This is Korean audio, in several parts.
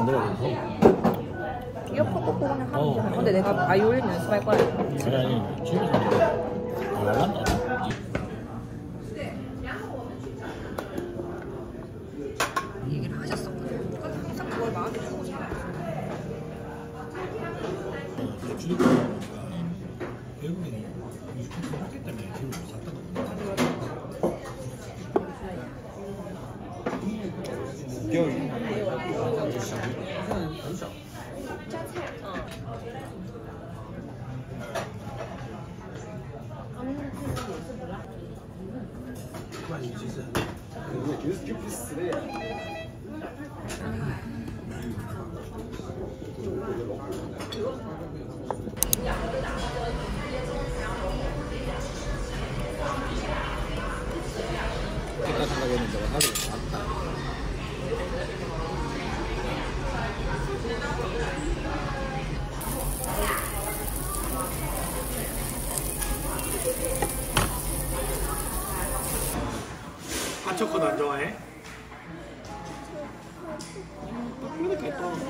만들어서. 이어폰 꽂고 그냥 하면 되잖아. 근데 내가 바이올린 연습할 거야. 아니 집에서 잘난다. 얘기를 하셨었거든. 근데 항상 그걸 마음에 두고 싶어. 주입 외국인이 뮤지컬 마켓 때문에 집을 샀다고. 여기 아까 생각했는데 하루 왔다. 핫초코도 안 좋아해? 그러니까 또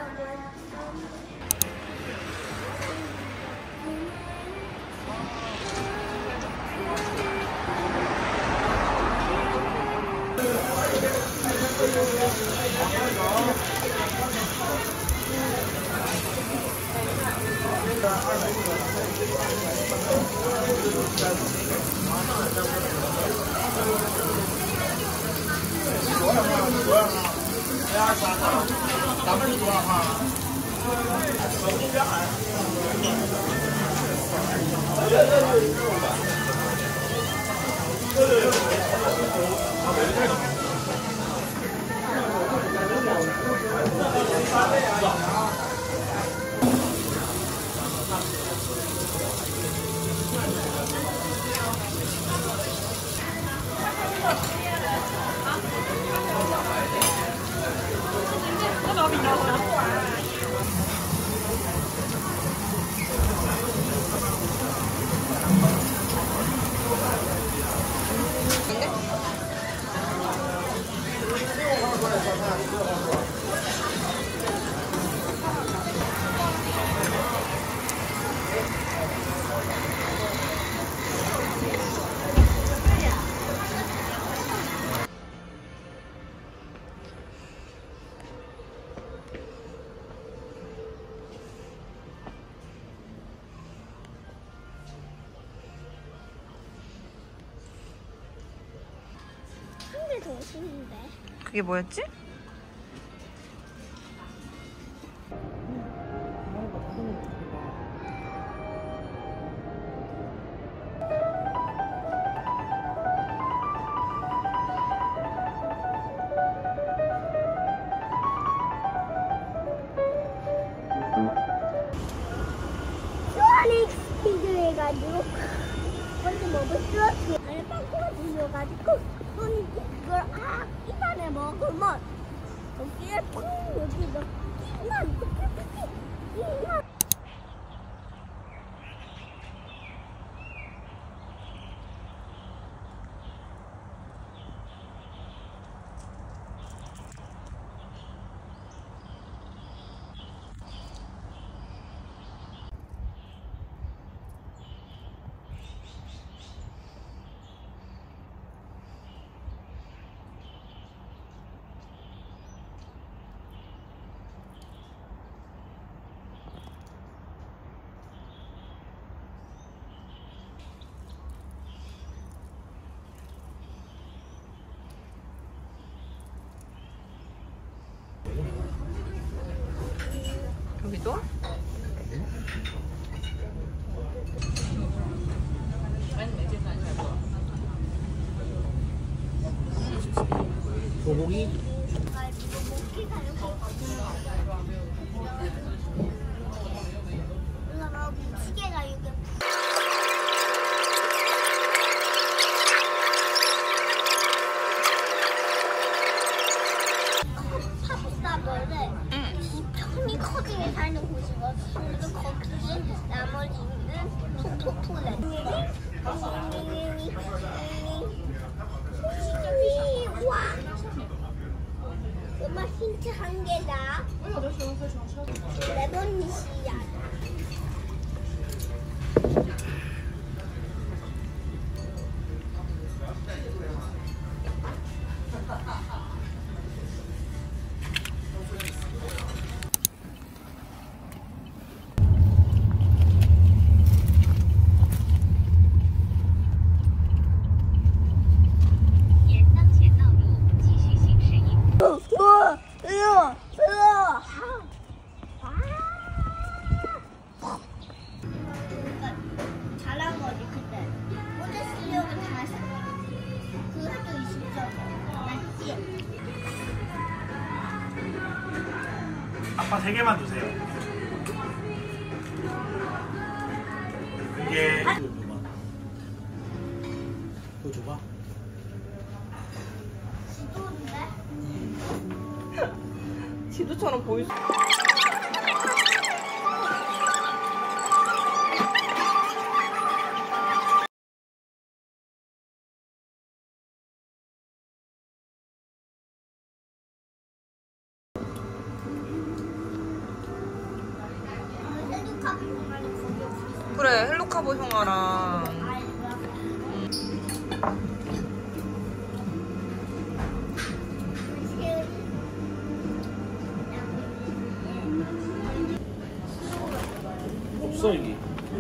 더 쉬운데. 그게 뭐였지? 소닉 스피드 해가지고 먼저 먹었어. 안에 빵꾸가 들려가지고 소닉이 그걸 입안에 먹으면 여기에 푹 여기가 끼만 끼만. 여기도? 소고기? 시계가 이게 팝스타들을 엄청이 커지게 사는 곳이거든. 그리고 거기에 나머지는 토토토래. 와! 정말 힘 포인트 한 개다. 레몬이시야. 잘한 거지 그때. 모두 실력은 다 했어. 그것도 20점. 맞지? 아빠 3개만 주세요. 이게 그거 줘봐. 지도인데? 지도처럼 보일 수. 그래, 헬로카보 형아랑. 없어 여기.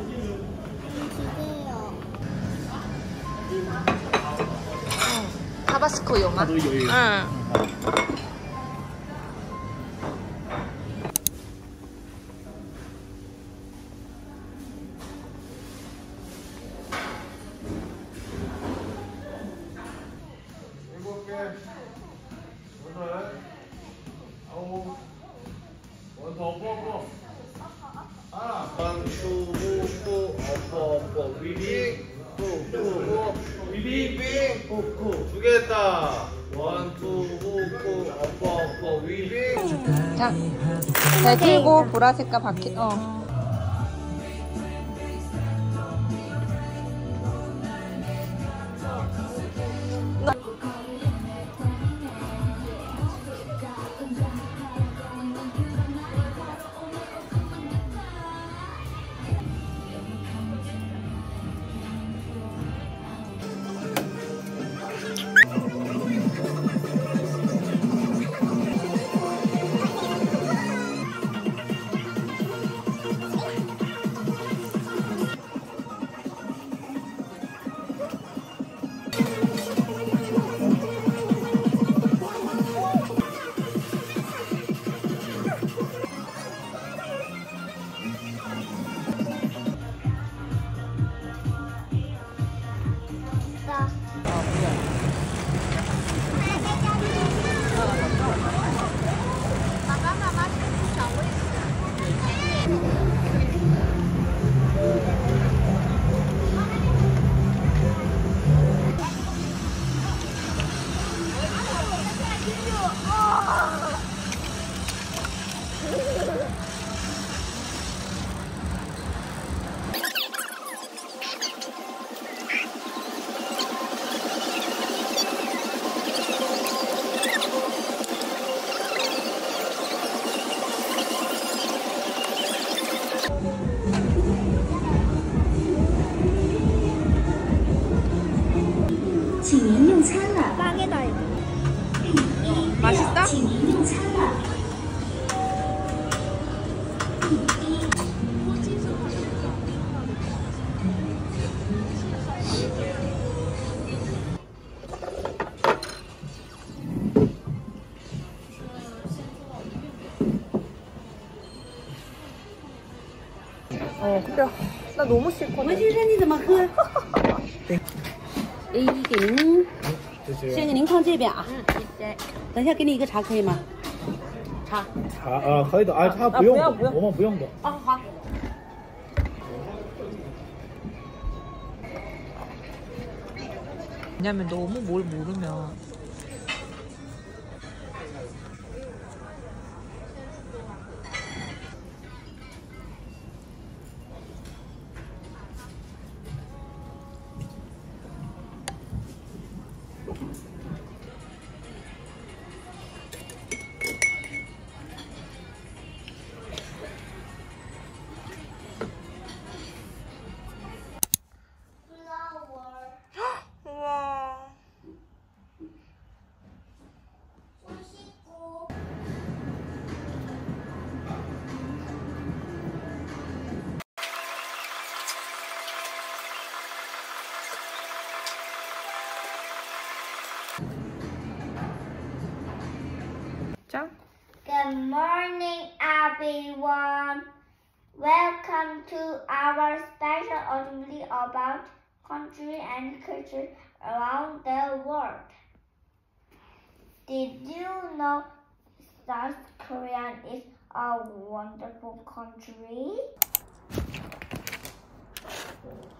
타바스코 요마? 나도 이거. 응. 두개 했다. 원투 후쿠 어퍼 위빙. 자, 잘 들고 보라색과 바퀴. 빵에다 이거. 맛있어? 그래. 나 너무 싫거든. 先生，你怎么喝？A 给您，先给您放这边啊。等一下给你一个茶可以吗？茶。 茶可以的，茶不用，我们不用的。 哦，好。 왜냐면 너무 뭘 모르면 Good morning, everyone. Welcome to our special assembly about country and culture around the world. Did you know South Korea is a wonderful country?